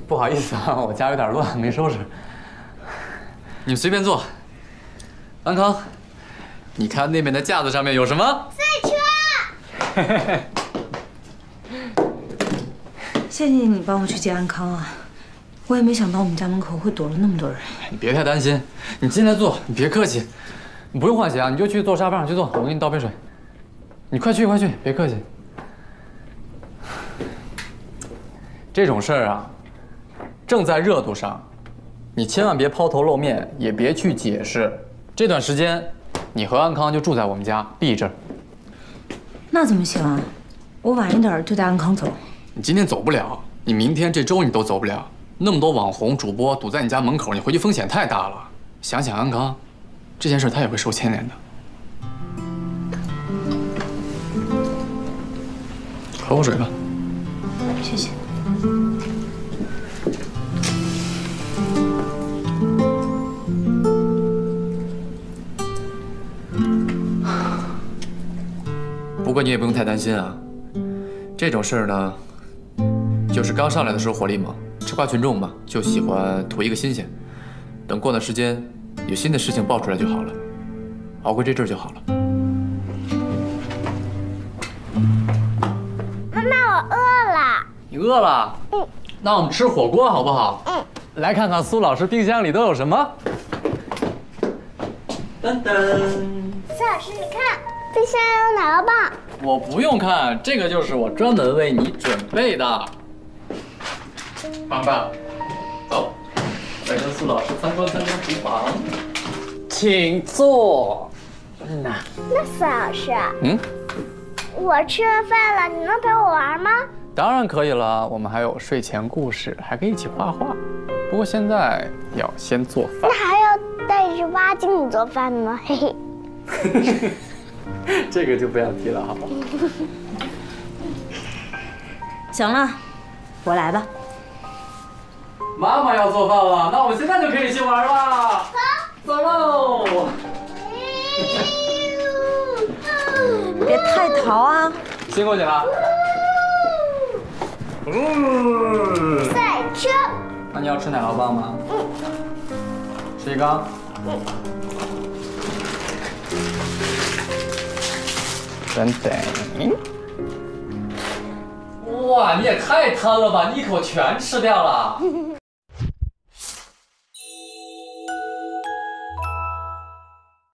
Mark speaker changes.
Speaker 1: 不好意思啊，我家有点乱，没收拾。你们随便坐。安康，你看那边的架子上面有什么？
Speaker 2: 赛车。
Speaker 3: 谢谢你帮我去接安康啊，我也没想到我们家门口会躲了那么多人。
Speaker 1: 你别太担心，你进来坐，你别客气。你不用换鞋啊，你就去坐沙发上去坐，我给你倒杯水。你快去快去，别客气。这种事儿啊，正在热度上，你千万别抛头露面，也别去解释。这段时间，你和安康就住在我们家 B 这儿。
Speaker 3: 那怎么行啊？我晚一点就带安康走。
Speaker 1: 你今天走不了，你明天这周你都走不了。那么多网红主播堵在你家门口，你回去风险太大了。想想安康，这件事他也会受牵连的。喝口水吧。
Speaker 3: 谢谢。
Speaker 1: 不过你也不用太担心啊，这种事儿呢，就是刚上来的时候火力猛，吃瓜群众嘛，就喜欢图一个新鲜。等过段时间，有新的事情爆出来就好了，熬过这阵儿就好了。
Speaker 2: 妈妈，我饿了。
Speaker 1: 你饿了？嗯。那我们吃火锅好不好？嗯。来看看苏老师冰箱里都有什么。噔噔。
Speaker 2: 苏老师，你看，冰箱有奶酪棒。
Speaker 1: 我不用看，这个就是我专门为你准备的。棒棒，走，来跟苏老师参观厨房，请坐。那
Speaker 2: 苏老师，
Speaker 1: 嗯，
Speaker 2: 我吃了饭了，你能陪我玩吗？
Speaker 1: 当然可以了，我们还有睡前故事，还可以一起画画。不过现在要先做饭。
Speaker 2: 那还要带着蛙镜做饭呢，嘿嘿。
Speaker 1: 这个就不要提了，好吧？
Speaker 3: 行了，我来吧。
Speaker 1: 妈妈要做饭了，那我们现在就可以去玩了。好，走喽！
Speaker 3: 别太淘啊！
Speaker 1: 辛苦你了。
Speaker 2: 赛车。
Speaker 1: 那你要吃奶酪棒吗？嗯。吃一个。嗯。等等。哇，你也太贪了吧！你一口全吃掉了。